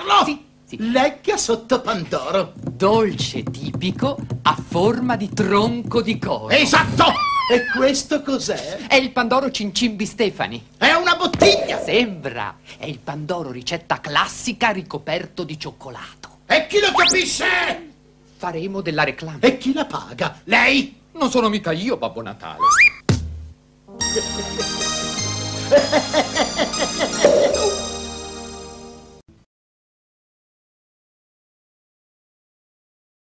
assaggiarlo? Sì, sì. Legga sotto Pandoro. Dolce tipico a forma di tronco di coro. Esatto! E questo cos'è? È il Pandoro Cincimbi Stefani. È una bottiglia! Sembra. È il Pandoro ricetta classica ricoperto di cioccolato. E chi lo capisce? Faremo della reclama. E chi la paga? Lei? Non sono mica io, Babbo Natale.